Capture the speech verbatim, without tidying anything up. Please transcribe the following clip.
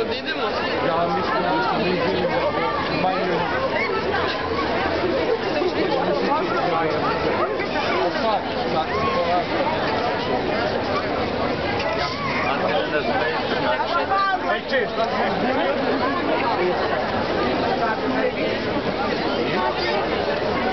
da idemo? Ja mislim da se ne idemo. Manje. Sad, sad se polako. Aj češ, sad se